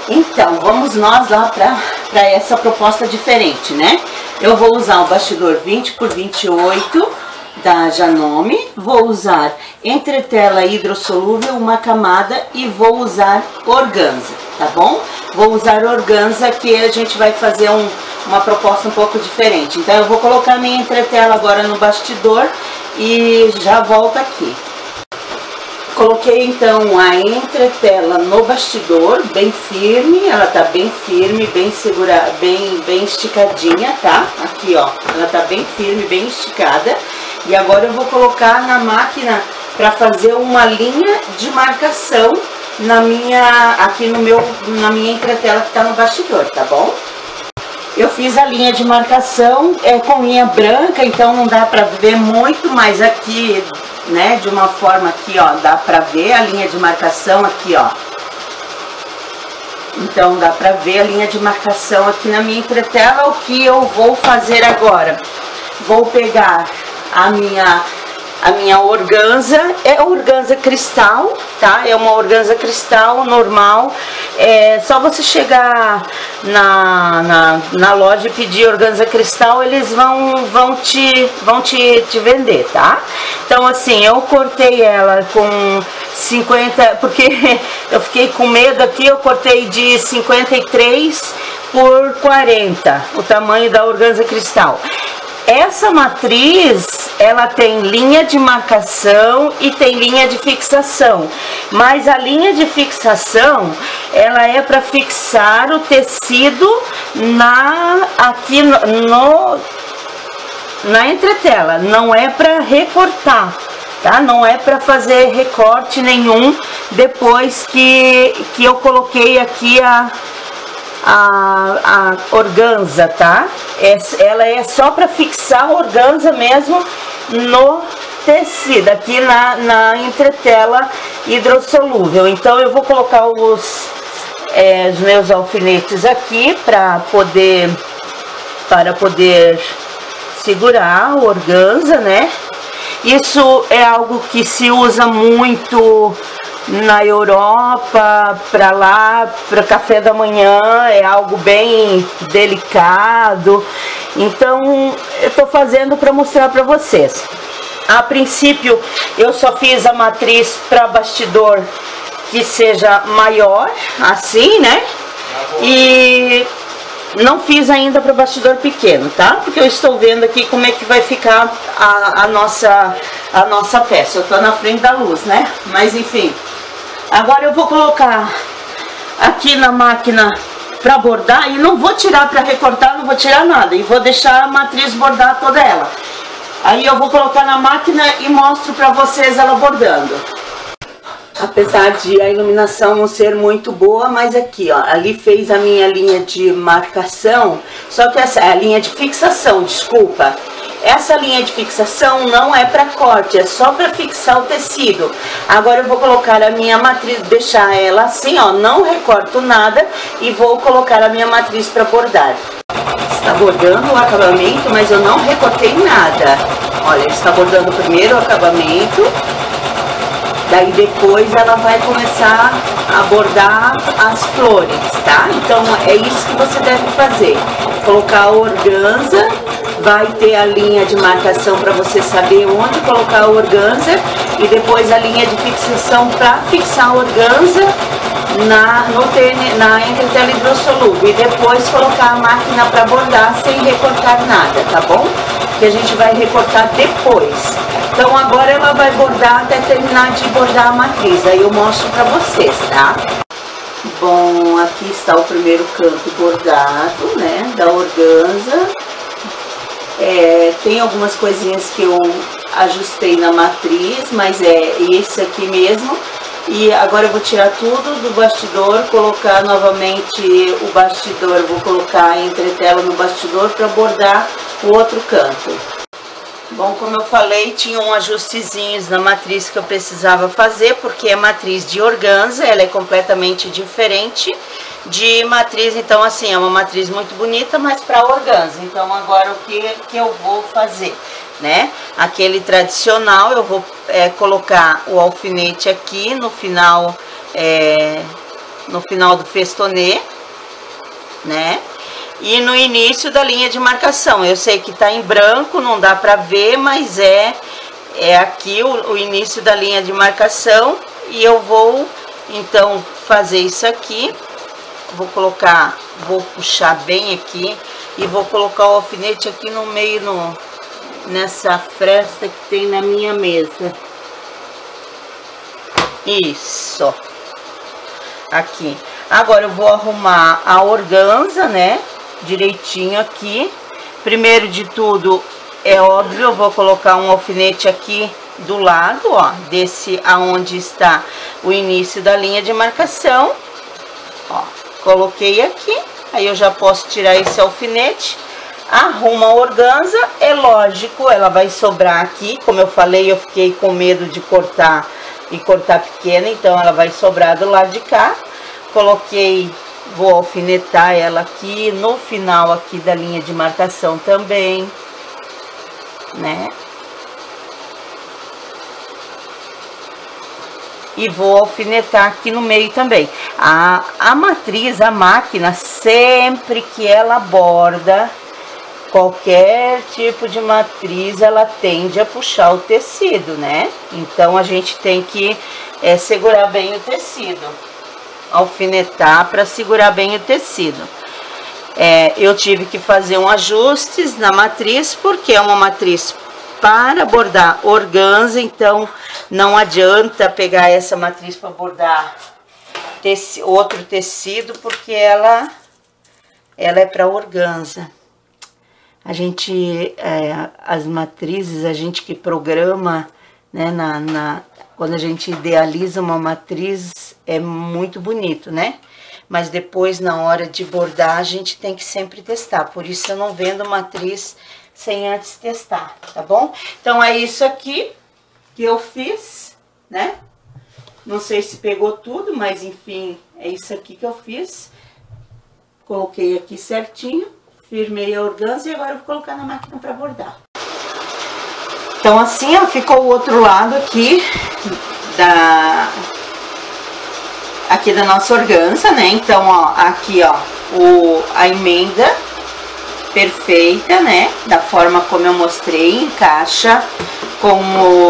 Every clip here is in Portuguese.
Então, vamos nós lá para essa proposta diferente, né? Eu vou usar o bastidor 20 por 28 da Janome, vou usar entretela hidrossolúvel, uma camada, e vou usar organza, tá bom? Vou usar organza, que a gente vai fazer uma proposta um pouco diferente. Então eu vou colocar minha entretela agora no bastidor e já volto aqui. Coloquei então a entretela no bastidor, bem firme, ela tá bem firme, bem segura, bem esticadinha, tá? Aqui ó, ela tá bem firme, bem esticada. E agora eu vou colocar na máquina para fazer uma linha de marcação na minha entretela que tá no bastidor, tá bom? Eu fiz a linha de marcação com linha branca, então não dá para ver muito, mas aqui, né, de uma forma aqui, ó, dá para ver a linha de marcação aqui, ó. Então dá para ver a linha de marcação aqui na minha entretela. O que eu vou fazer agora? Vou pegar a minha organza, é organza cristal, tá? É uma organza cristal normal. É só você chegar na loja e pedir organza cristal, eles vão te vender, tá? Então assim, eu cortei ela com 50, porque eu fiquei com medo aqui, eu cortei de 53 por 40, o tamanho da organza cristal. Essa matriz, ela tem linha de marcação e tem linha de fixação, mas a linha de fixação, ela é para fixar o tecido aqui na entretela, não é para recortar, tá? Não é para fazer recorte nenhum depois que eu coloquei aqui a organza, tá? Ela é só para fixar a organza mesmo no tecido, aqui na entretela hidrossolúvel. Então eu vou colocar os meus alfinetes aqui para poder segurar a organza, né? Isso é algo que se usa muito na Europa, para lá, para café da manhã, é algo bem delicado. Então eu tô fazendo para mostrar para vocês. A princípio eu só fiz a matriz para bastidor que seja maior, assim, né? E não fiz ainda para bastidor pequeno, tá? Porque eu estou vendo aqui como é que vai ficar a nossa peça. Eu tô na frente da luz, né? Mas enfim. Agora eu vou colocar aqui na máquina para bordar e não vou tirar para recortar, não vou tirar nada. E vou deixar a matriz bordar toda ela. Aí eu vou colocar na máquina e mostro para vocês ela bordando. Apesar de a iluminação não ser muito boa, mas aqui, ó, ali fez a minha linha de marcação, só que essa é a linha de fixação, desculpa. Essa linha de fixação não é para corte, é só para fixar o tecido. Agora eu vou colocar a minha matriz, deixar ela assim, ó, não recorto nada e vou colocar a minha matriz para bordar. Está bordando o acabamento, mas eu não recortei nada. Olha, está bordando primeiro o acabamento, daí depois ela vai começar a bordar as flores, tá? Então é isso que você deve fazer. Colocar a organza, vai ter a linha de marcação para você saber onde colocar a organza e depois a linha de fixação para fixar a organza na entretela hidrossolúvel e depois colocar a máquina para bordar sem recortar nada, tá bom? Que a gente vai recortar depois. Então agora ela vai bordar até terminar de bordar a matriz, aí eu mostro para vocês, tá? Bom, aqui está o primeiro canto bordado, né, da organza. Tem algumas coisinhas que eu ajustei na matriz, mas é esse aqui mesmo. E agora eu vou tirar tudo do bastidor, colocar novamente o bastidor, vou colocar a entretela no bastidor para bordar o outro canto. Bom, como eu falei, tinha um ajustezinhos na matriz que eu precisava fazer, porque é matriz de organza, ela é completamente diferente de matriz, então assim, é uma matriz muito bonita, mas para organza. Então agora o que eu vou fazer, né? Aquele tradicional, eu vou colocar o alfinete aqui no final no final do festonê, né? E no início da linha de marcação. Eu sei que tá em branco, não dá pra ver, mas é aqui o início da linha de marcação. E eu vou, então, fazer isso aqui. Vou puxar bem aqui e vou colocar o alfinete aqui no meio, nessa fresta que tem na minha mesa. Isso. Aqui. Agora eu vou arrumar a organza, né? Direitinho aqui. Primeiro de tudo, é óbvio, eu vou colocar um alfinete aqui do lado, ó, desse aonde está o início da linha de marcação. Ó, coloquei aqui, aí eu já posso tirar esse alfinete. Arruma a organza, é lógico, ela vai sobrar aqui, como eu falei, eu fiquei com medo de cortar e cortar pequena, então ela vai sobrar do lado de cá. Coloquei, vou alfinetar ela aqui, no final aqui da linha de marcação também, né? E vou alfinetar aqui no meio também. A matriz, a máquina, sempre que ela borda qualquer tipo de matriz, ela tende a puxar o tecido, né? Então, a gente tem que segurar bem o tecido. Alfinetar para segurar bem o tecido. Eu tive que fazer um ajustes na matriz, porque é uma matriz para bordar organza, então não adianta pegar essa matriz para bordar outro tecido, porque ela é para organza. A gente, as matrizes, a gente que programa, né, quando a gente idealiza uma matriz, é muito bonito, né? Mas depois, na hora de bordar, a gente tem que sempre testar. Por isso eu não vendo matriz sem antes testar, tá bom? Então é isso aqui que eu fiz, né? Não sei se pegou tudo, mas enfim, é isso aqui que eu fiz. Coloquei aqui certinho, firmei a organza e agora eu vou colocar na máquina para bordar. Então assim, ó, ficou o outro lado aqui da nossa organza, né? Então, ó, aqui, ó, a emenda perfeita, né? Da forma como eu mostrei, encaixa com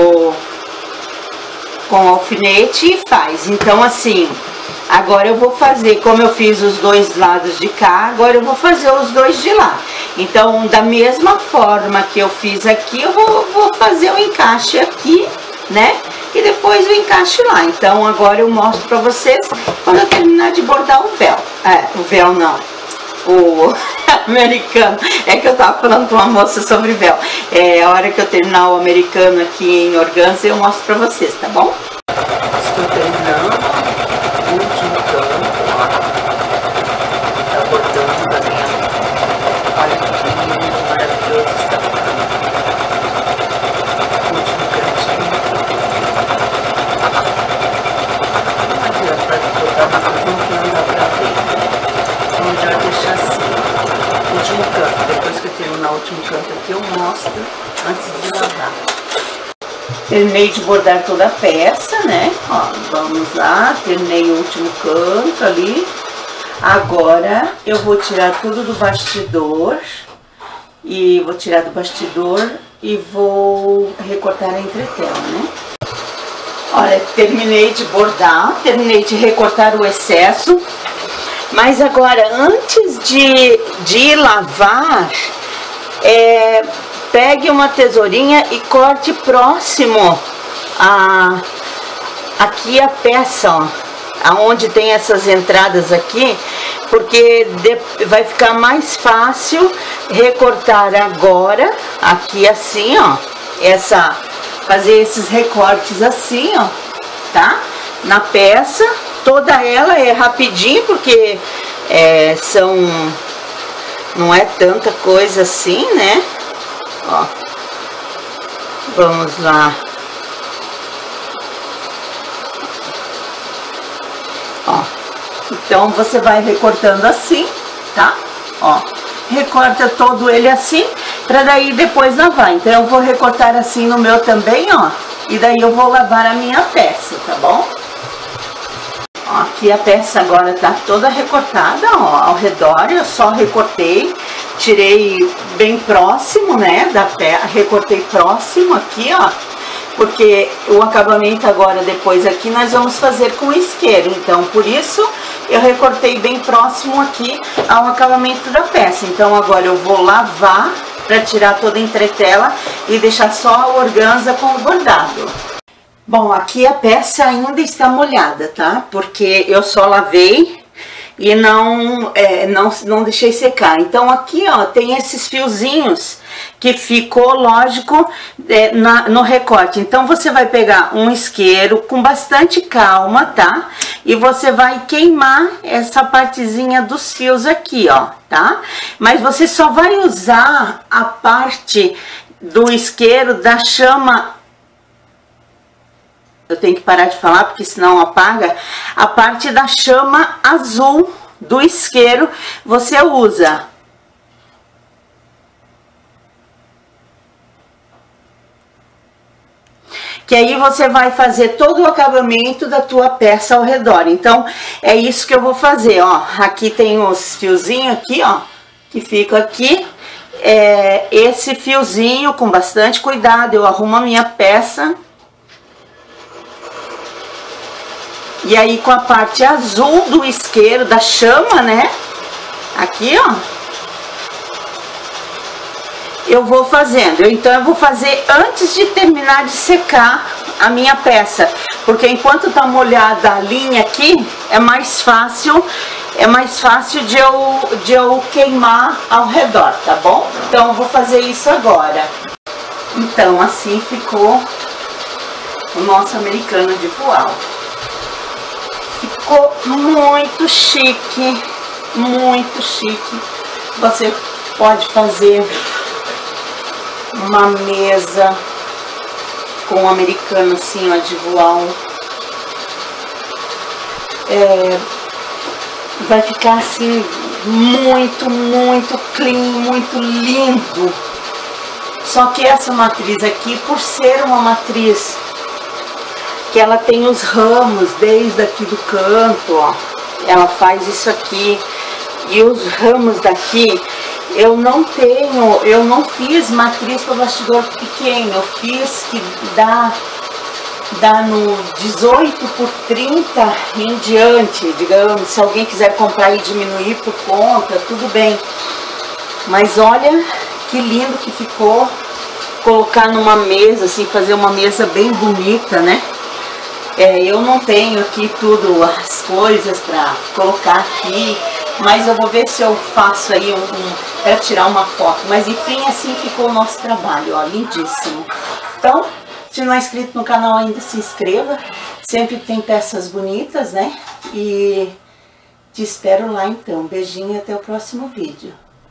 o alfinete e faz. Então, assim, agora eu vou fazer, como eu fiz os dois lados de cá, agora eu vou fazer os dois de lá. Então, da mesma forma que eu fiz aqui, eu vou fazer o encaixe aqui, né? E depois o encaixe lá. Então, agora eu mostro pra vocês quando eu terminar de bordar o véu. O véu não, o americano. É que eu tava falando com uma moça sobre véu. A hora que eu terminar o americano aqui em organza, eu mostro pra vocês, tá bom? Estou terminando o último canto, ó. Tá bordando da minha. Olha que maravilhoso está ficando. O último cantinho. Não adianta botar uma coisa que não dá pra ver. Então, melhor deixar assim. Último canto, depois que eu terminar o último canto aqui, eu mostro antes de lavar. Terminei de bordar toda a peça, né? Ó, vamos lá, terminei o último canto ali. Agora eu vou tirar tudo do bastidor e vou tirar do bastidor e vou recortar a entretela, né? Olha, terminei de bordar, terminei de recortar o excesso. Mas agora, antes de lavar, pegue uma tesourinha e corte próximo aqui a peça, ó, aonde tem essas entradas aqui, porque vai ficar mais fácil recortar agora, aqui assim, ó, fazer esses recortes assim, ó, tá? Na peça. Toda ela é rapidinho, porque não é tanta coisa assim, né? Ó, vamos lá. Ó, então você vai recortando assim, tá? Ó, recorta todo ele assim, pra daí depois lavar. Então eu vou recortar assim no meu também, ó, e daí eu vou lavar a minha peça, tá bom? Ó, aqui a peça agora tá toda recortada, ó, ao redor. Eu só recortei, tirei bem próximo, né, da peça, recortei próximo aqui, ó, porque o acabamento agora depois aqui nós vamos fazer com isqueiro, então por isso eu recortei bem próximo aqui ao acabamento da peça. Então agora eu vou lavar para tirar toda a entretela e deixar só a organza com o bordado. Bom, aqui a peça ainda está molhada, tá? Porque eu só lavei e não deixei secar. Então aqui, ó, tem esses fiozinhos que ficou, lógico, no recorte. Então você vai pegar um isqueiro com bastante calma, tá? E você vai queimar essa partezinha dos fios aqui, ó, tá? Mas você só vai usar a parte do isqueiro da chama. Eu tenho que parar de falar porque senão apaga. A parte da chama azul do isqueiro você usa. Que aí você vai fazer todo o acabamento da tua peça ao redor. Então, é isso que eu vou fazer, ó. Aqui tem os fiozinhos aqui, ó, que fica aqui. Esse fiozinho, com bastante cuidado, eu arrumo a minha peça. E aí com a parte azul do isqueiro, da chama, né? Aqui, ó. Eu vou fazendo. Então eu vou fazer antes de terminar de secar a minha peça. Porque enquanto tá molhada a linha aqui, é mais fácil de eu queimar ao redor, tá bom? Então eu vou fazer isso agora. Então assim ficou o nosso americano de voal. Ficou muito chique, muito chique. Você pode fazer uma mesa com um americano assim, ó, de voal. Vai ficar assim, muito, muito clean, muito lindo. Só que essa matriz aqui, por ser uma matriz que ela tem os ramos desde aqui do canto, ó, ela faz isso aqui, e os ramos daqui, eu não fiz matriz para bastidor pequeno, eu fiz que dá no 18 por 30 em diante, digamos, se alguém quiser comprar e diminuir por conta, tudo bem. Mas olha que lindo que ficou, colocar numa mesa, assim, fazer uma mesa bem bonita, né? Eu não tenho aqui tudo, as coisas para colocar aqui, mas eu vou ver se eu faço aí para tirar uma foto. Mas enfim, assim ficou o nosso trabalho, ó, lindíssimo. Então, se não é inscrito no canal ainda, se inscreva. Sempre tem peças bonitas, né? E te espero lá então. Beijinho e até o próximo vídeo.